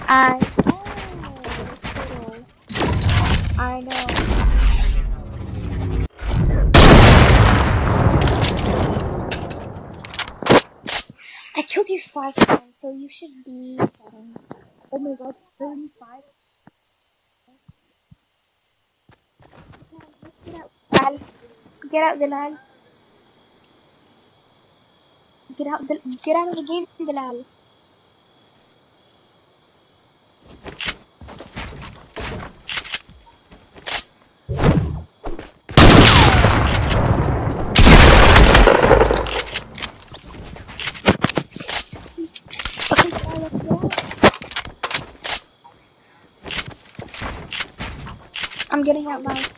I know, Turtle. I know. I killed you 5 times, so you should be. Oh my god, 35. Lal. Get out, Dalal. Get out of the game, Dalal. Okay, Dalal, let's get out. I'm getting out, bye.